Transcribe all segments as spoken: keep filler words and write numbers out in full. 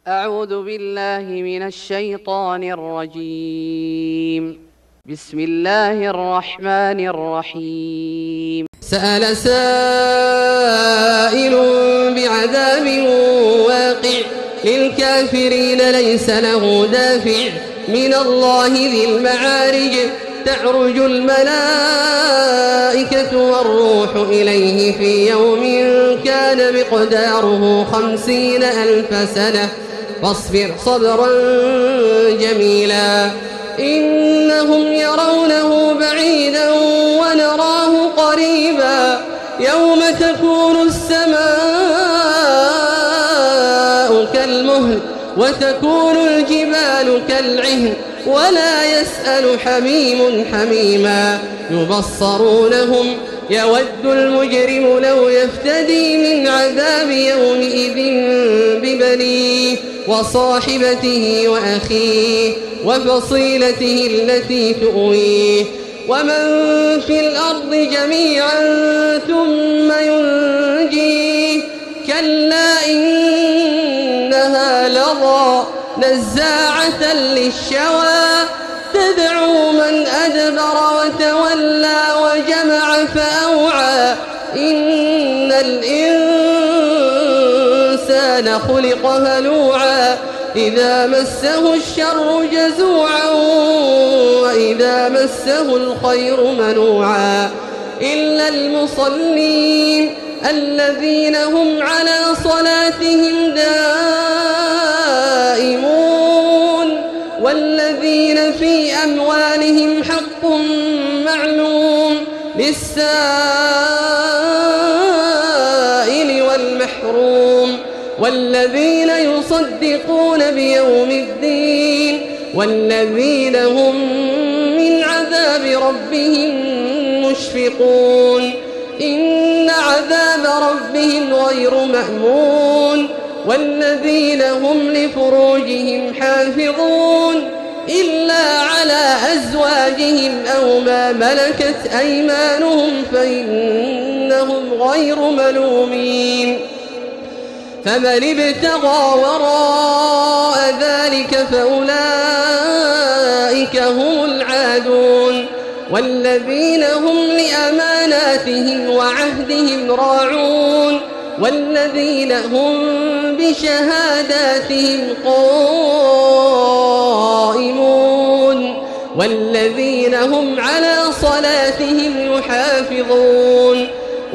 أعوذ بالله من الشيطان الرجيم. بسم الله الرحمن الرحيم. سأل سائل بعذاب واقع للكافرين ليس له دافع من الله ذي المعارج تعرج الملائكة والروح إليه في يوم كان مقداره خمسين ألف سنة فاصبر صبرا جميلا إنهم يرونه بعيدا ونراه قريبا يوم تكون السماء كالمهل وتكون الجبال كالعهن ولا يسأل حميم حميما يبصرونهم يود المجرم لو يفتدي من عذاب يومئذ ببنيه وصاحبته وأخيه وفصيلته التي تؤويه ومن في الأرض جميعا ثم ينجيه كلا إنها لظى نزاعة للشوى تدعو من أدبر وتولى وجمع فأوعى إن الإنسان خلق هلوعا إذا مسه الشر جزوعا وإذا مسه الخير منوعا إلا المصلين الذين هم على صلاتهم دائمون والذين في أموالهم حق معلوم للسائل والمحروم والذين يصدقون بيوم الدين والذين هم من عذاب ربهم مشفقون إن عذاب ربهم غير مأمون والذين هم لفروجهم حافظون إلا على أزواجهم أو ما ملكت أيمانهم فإنهم غير ملومين فمن ابتغى وراء ذلك فأولئك هم العادون والذين هم لأماناتهم وعهدهم راعون والذين هم بشهاداتهم قائمون والذين هم على صلاتهم يحافظون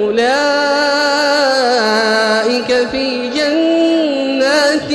أولئك في جنات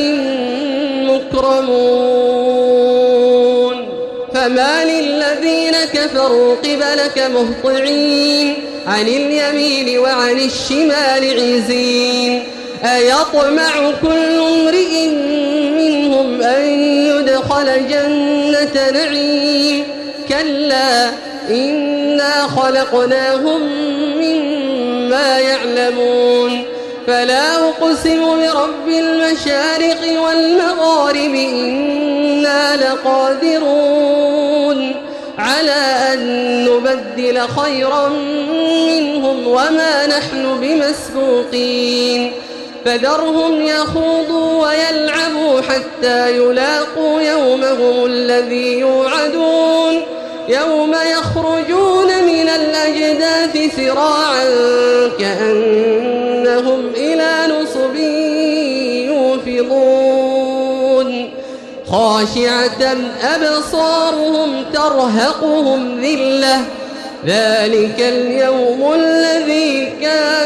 مكرمون فما للذين كفروا قبلك مهطعين عن اليمين وعن الشمال عزين أيطمع كل امرئ منهم أن يدخل جنة نعيم كلا إنا خلقناهم مما يعلمون فلا أقسم برب المشارق والمغارب إنا لقادرون على أن نبدل خيرا منهم وما نحن بمسبوقين فذرهم يخوضوا ويلعبوا حتى يلاقوا يومهم الذي يوعدون يوم يخرجون من الأجداث سراعا كأنهم إلى نصب يوفضون خاشعة أبصارهم ترهقهم ذلة ذلك اليوم الذي كان